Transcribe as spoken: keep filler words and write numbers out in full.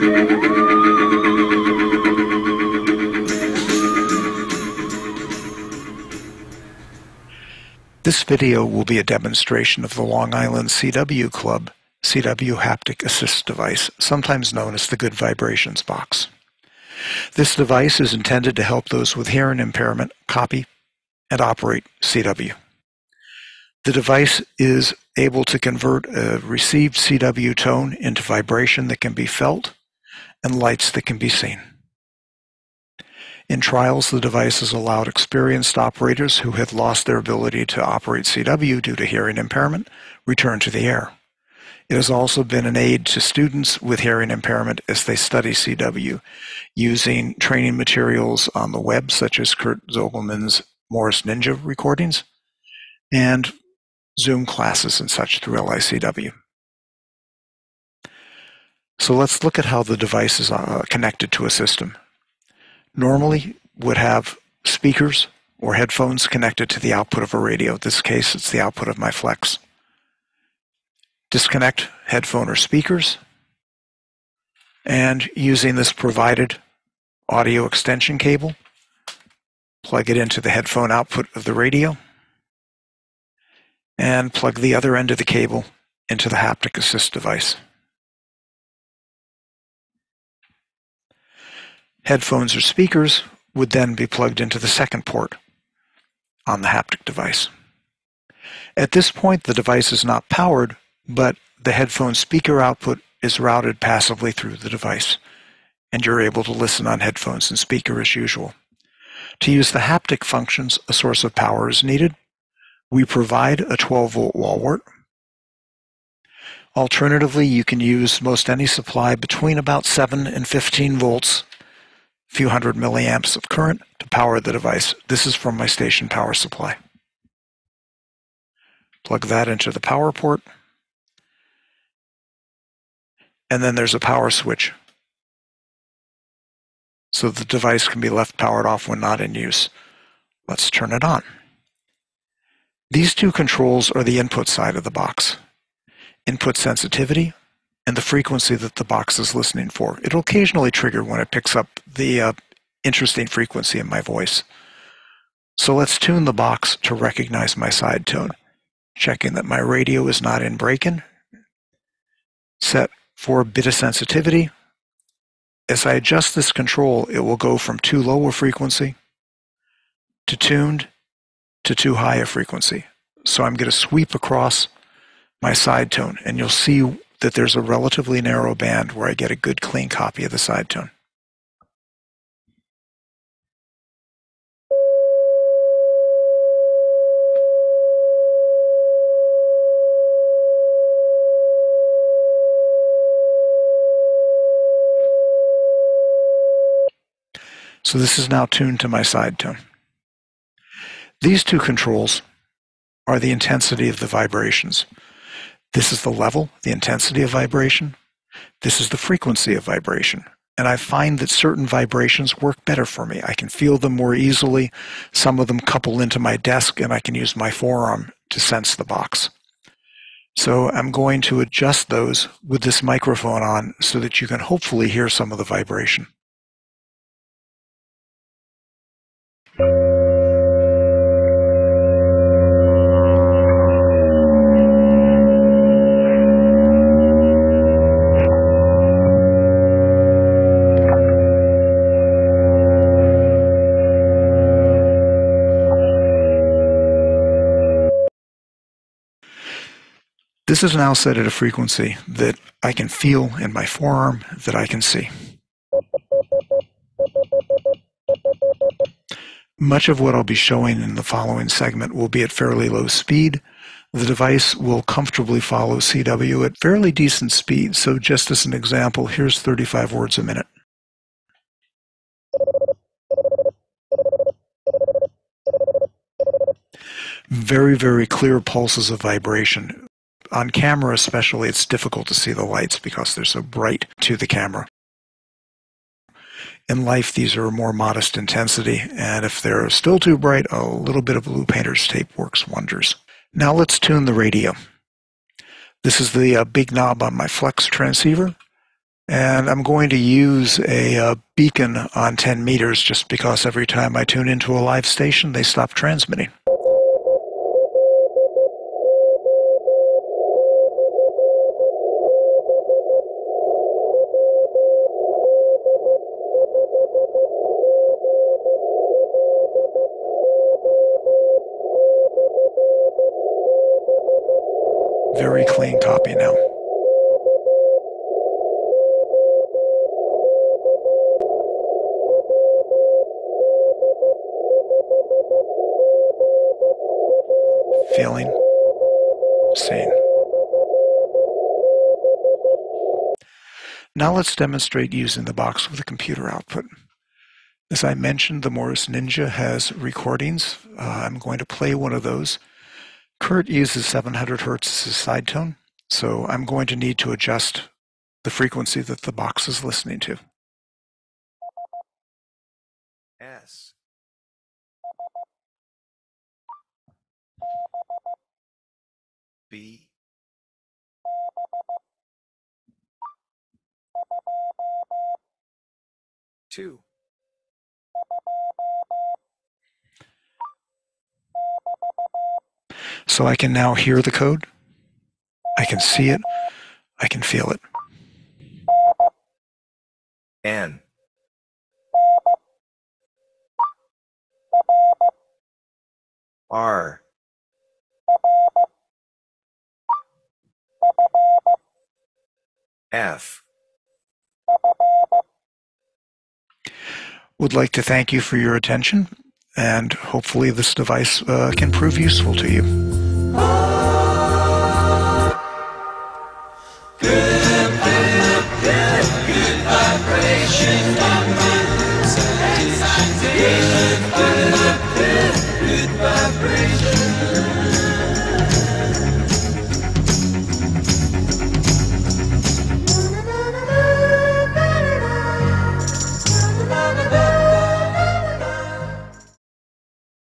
This video will be a demonstration of the Long Island C W Club C W Haptic Assist device, sometimes known as the Good Vibrations box. This device is intended to help those with hearing impairment copy and operate C W. The device is able to convert a received C W tone into vibration that can be felt and lights that can be seen. In trials, the device has allowed experienced operators who had lost their ability to operate C W due to hearing impairment return to the air. It has also been an aid to students with hearing impairment as they study C W, using training materials on the web, such as Kurt Zogelman's Morris Ninja recordings, and Zoom classes and such through L I C W. So let's look at how the device is uh, connected to a system. Normally would have speakers or headphones connected to the output of a radio. In this case, it's the output of my Flex. Disconnect headphone or speakers, and using this provided audio extension cable, plug it into the headphone output of the radio, and plug the other end of the cable into the Haptic Assist device. Headphones or speakers would then be plugged into the second port on the Haptic device. At this point, the device is not powered, but the headphone speaker output is routed passively through the device, and you're able to listen on headphones and speaker as usual. To use the Haptic functions, a source of power is needed. We provide a twelve volt wall wart. Alternatively, you can use most any supply between about seven and fifteen volts, a few hundred milliamps of current to power the device. This is from my station power supply. Plug that into the power port. And then there's a power switch, so the device can be left powered off when not in use. Let's turn it on. These two controls are the input side of the box: input sensitivity and the frequency that the box is listening for. It'll occasionally trigger when it picks up the uh, interesting frequency in my voice. So let's tune the box to recognize my side tone, checking that my radio is not in break-in. Set for a bit of sensitivity. As I adjust this control, it will go from too low a frequency to tuned to too high a frequency. So I'm going to sweep across my side tone, and you'll see that there's a relatively narrow band where I get a good clean copy of the side tone. So this is now tuned to my side tone. These two controls are the intensity of the vibrations. This is the level, the intensity of vibration. This is the frequency of vibration. And I find that certain vibrations work better for me. I can feel them more easily. Some of them couple into my desk, and I can use my forearm to sense the box. So I'm going to adjust those with this microphone on so that you can hopefully hear some of the vibration. This is now set at a frequency that I can feel in my forearm, that I can see. Much of what I'll be showing in the following segment will be at fairly low speed. The device will comfortably follow C W at fairly decent speed. So just as an example, here's thirty-five words a minute. Very, very clear pulses of vibration. On camera especially, it's difficult to see the lights because they're so bright to the camera. In life, these are a more modest intensity, and if they're still too bright, a little bit of blue painter's tape works wonders. Now let's tune the radio. This is the uh, big knob on my Flex transceiver. And I'm going to use a uh, beacon on ten meters just because every time I tune into a live station, they stop transmitting. Very clean copy now. Feeling, seen. Now let's demonstrate using the box with a computer output. As I mentioned, the Morris Ninja has recordings. Uh, I'm going to play one of those. Kurt uses seven hundred hertz as his side tone, so I'm going to need to adjust the frequency that the box is listening to. S. B. Two. So I can now hear the code, I can see it, I can feel it. N. R. F. Would like to thank you for your attention, and hopefully this device uh, can prove useful to you. Good, good, good, good vibration, good sensation.